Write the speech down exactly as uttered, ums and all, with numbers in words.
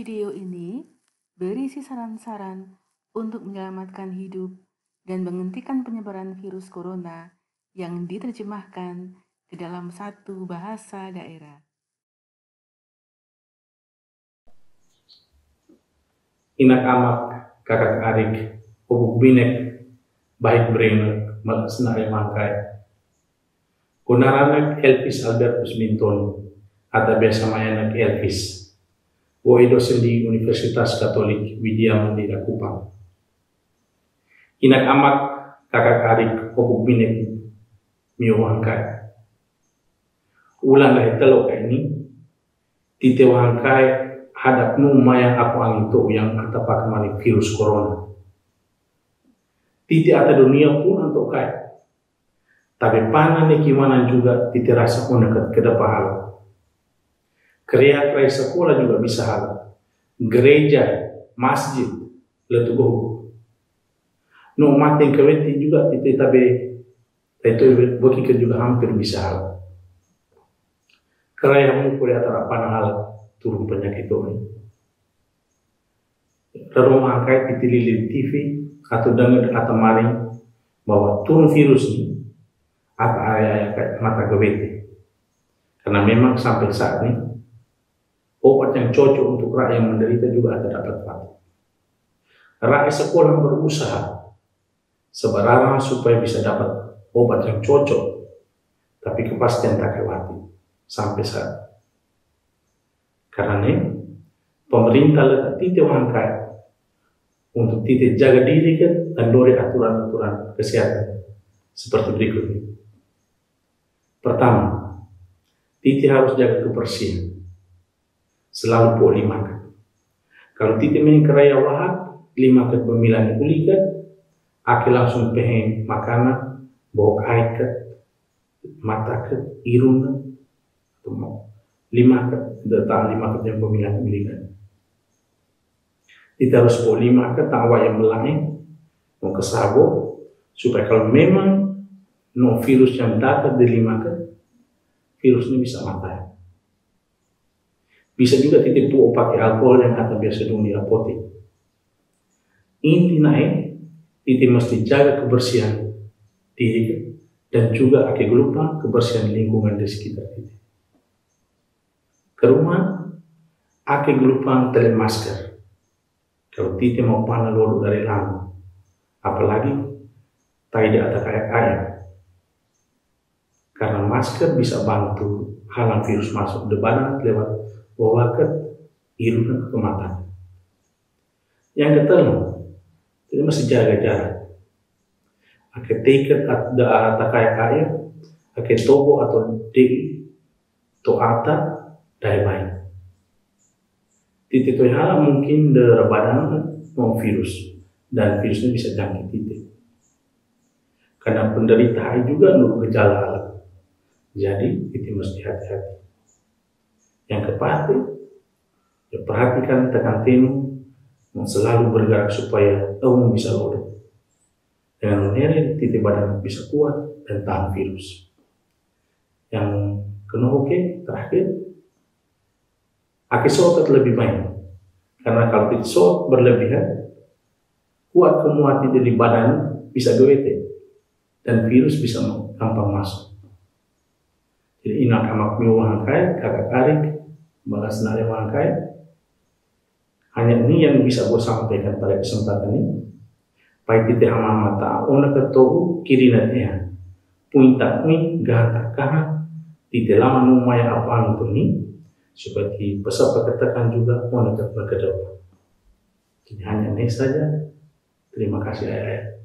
Video ini berisi saran-saran untuk menyelamatkan hidup dan menghentikan penyebaran virus corona yang diterjemahkan ke dalam satu bahasa daerah. Inak amak, kakak arik, pupuk binek, baik bremer, senare mangkai. Kunaranak Elvis Albertus Bintoni, atau biasa mayanak Elvis. Woi dosen di Universitas Katolik Widya Mandira Kupang. Inak amak, kakak arik, pupuk binek, mio mangkai. Ulang lahir telok ini, tite wangkai hadap numaya aku angin tu yang kata pakai virus corona. Titi ada dunia pun untuk kaya. Tapi panan ni gimana juga titi rasa pun dekat ke depan hal. Kreat kreat sekolah juga bisa hal. Gereja, masjid, letugoh. No mati keweti juga titi tapi itu bagi juga hampir bisa hal. Kerana yang mukul antara panah hal turun penyakit ini. Lalu angkai titili T V atau dengar atau maring bahwa turun virus ini apa ayat mata gewete. Karena memang sampai saat ini obat yang cocok untuk rakyat yang menderita juga ada dapat pakai. Rakyat sekolah berusaha sebarang supaya bisa dapat obat yang cocok, tapi kepastian tak kewati sampai saat. Karena ini pemerintah letak titik angka untuk titik jaga diri kan dan dori aturan-aturan kesehatan seperti berikut ini. Pertama, titik harus jaga kebersihan, selalu po lima kan. Kalau titik main keraya wahat, lima kan pemilihan kulikat, aki langsung pengen makanan, bawa air kan, mata kan, irung kan, lima kan, datang lima kan yang pemilihan kulikat. Kita harus bawa lima kan, tawa yang melain, mau kesabo, supaya kalau memang no virus yang datang di lima kan, virus ini bisa mati. Bisa juga titip buat pakai alkohol yang ada biasa di apotek. Inti naik, titip mesti jaga kebersihan diri dan juga akhir lupa kebersihan lingkungan di sekitar kita. Ke rumah, akhir lupa tele masker. Kalau titip mau panah lolo dari lama, apalagi tidak ada kayak ayam. Karena masker bisa bantu halang virus masuk ke badan lewat wawakat, hidung ke mata. Yang ketiga, kita mesti jaga jarak. Akhir tiket atau kayak ayam, akhir tobo atau di to ata dari baik. Titik itu halang mungkin dari badan mau virus dan virusnya bisa jangkit titik. Karena penderita juga nurut gejala alam. Jadi itu mesti hati-hati. Yang keempat, ya perhatikan tekan temu yang selalu bergerak supaya kamu bisa lolos. Dengan meneret titik badan bisa kuat dan tahan virus. Yang kedua oke, terakhir, aki sokat lebih baik. Karena kalau titik sok berlebihan, kuat kemuat di badan bisa gewete dan virus bisa gampang masuk. Jadi inak amak miu wangkai, kakak arik, balas nare wangkai. Hanya ini yang bisa gue sampaikan pada kesempatan ini. Pai titik hama mata, ona ketohu kiri natnya. Puinta ini gata kaha, titik lama numaya apaan itu ini. Seperti peserta katakan juga ona kedepan. Jadi hanya ini saja. Terima kasih ayah.